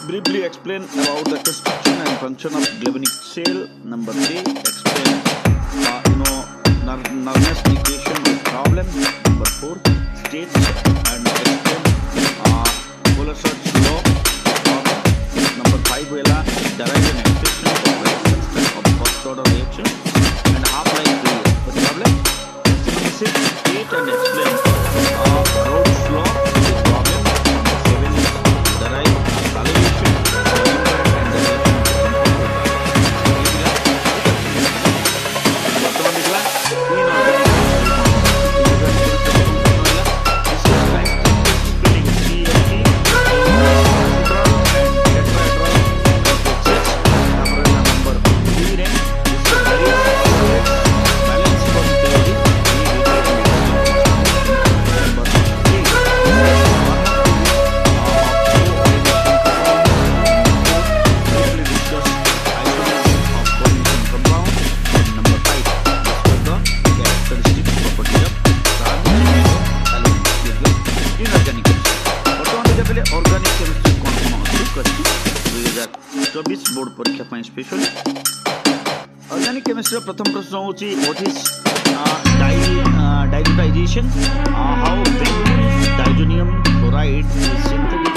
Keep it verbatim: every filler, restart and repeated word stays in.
Briefly explain about the construction and function of galvanic cell. Number three, explain uh, you know Nernst equation of problem. Number four, states and explain uh, Boiler's law problem. Number five, will derive an expression of resistance of first order reaction and half-life period. The problem. Number six, state and explain uh, Boiler's law problem. Number seven is derive salivation. चौबीस board परीक्षा पाई special organic chemistry प्रथम प्रश्न होची what is diazotization how benzene diazonium chloride is synthetic